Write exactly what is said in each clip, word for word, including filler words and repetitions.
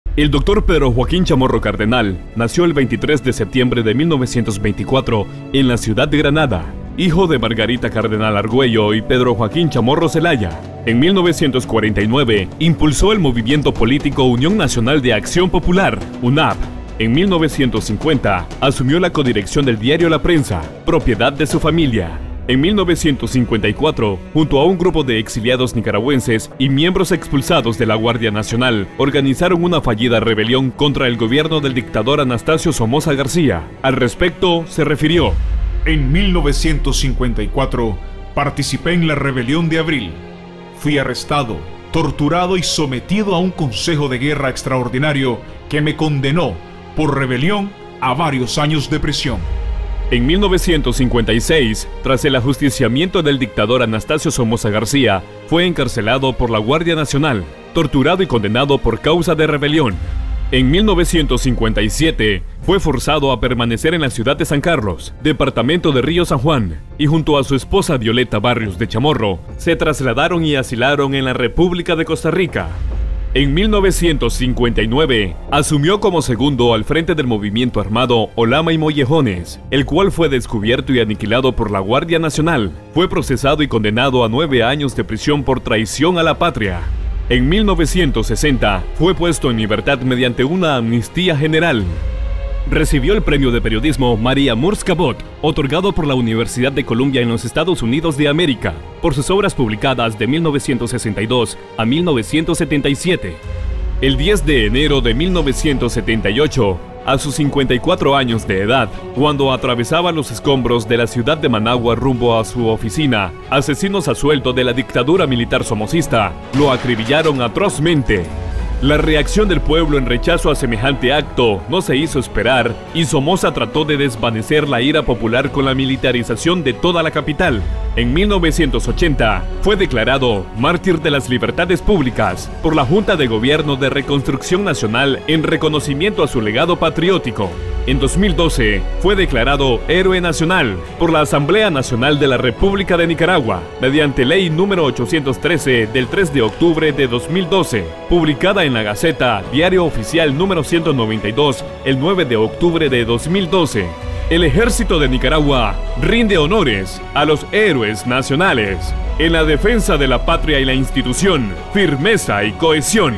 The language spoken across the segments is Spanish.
El doctor Pedro Joaquín Chamorro Cardenal nació el veintitrés de septiembre de mil novecientos veinticuatro en la ciudad de Granada, hijo de Margarita Cardenal Argüello y Pedro Joaquín Chamorro Zelaya. En mil novecientos cuarenta y nueve impulsó el movimiento político Unión Nacional de Acción Popular, UNAP. En mil novecientos cincuenta asumió la codirección del diario La Prensa, propiedad de su familia. En mil novecientos cincuenta y cuatro, junto a un grupo de exiliados nicaragüenses y miembros expulsados de la Guardia Nacional, organizaron una fallida rebelión contra el gobierno del dictador Anastasio Somoza García. Al respecto, se refirió: En mil novecientos cincuenta y cuatro participé en la rebelión de abril. Fui arrestado, torturado y sometido a un consejo de guerra extraordinario que me condenó por rebelión a varios años de prisión. En mil novecientos cincuenta y seis, tras el ajusticiamiento del dictador Anastasio Somoza García, fue encarcelado por la Guardia Nacional, torturado y condenado por causa de rebelión. En mil novecientos cincuenta y siete, fue forzado a permanecer en la ciudad de San Carlos, departamento de Río San Juan, y junto a su esposa Violeta Barrios de Chamorro, se trasladaron y asilaron en la República de Costa Rica. En mil novecientos cincuenta y nueve, asumió como segundo al frente del movimiento armado Olama y Mollejones, el cual fue descubierto y aniquilado por la Guardia Nacional. Fue procesado y condenado a nueve años de prisión por traición a la patria. En mil novecientos sesenta, fue puesto en libertad mediante una amnistía general. Recibió el premio de periodismo María Murs Cabot, otorgado por la Universidad de Columbia en los Estados Unidos de América, por sus obras publicadas de mil novecientos sesenta y dos a mil novecientos setenta y siete. El diez de enero de mil novecientos setenta y ocho, a sus cincuenta y cuatro años de edad, cuando atravesaba los escombros de la ciudad de Managua rumbo a su oficina, asesinos a sueldo de la dictadura militar somocista lo acribillaron atrozmente. La reacción del pueblo en rechazo a semejante acto no se hizo esperar y Somoza trató de desvanecer la ira popular con la militarización de toda la capital. En mil novecientos ochenta fue declarado mártir de las libertades públicas por la Junta de Gobierno de Reconstrucción Nacional en reconocimiento a su legado patriótico. En dos mil doce fue declarado héroe nacional por la Asamblea Nacional de la República de Nicaragua, mediante ley número ochocientos trece del tres de octubre de dos mil doce, publicada en la Gaceta, Diario Oficial número ciento noventa y dos, el nueve de octubre de dos mil doce. El Ejército de Nicaragua rinde honores a los héroes nacionales. En la defensa de la patria y la institución, firmeza y cohesión.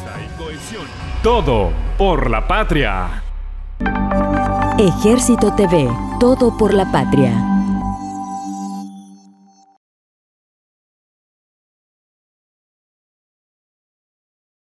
Todo por la patria. Ejército T V, todo por la patria.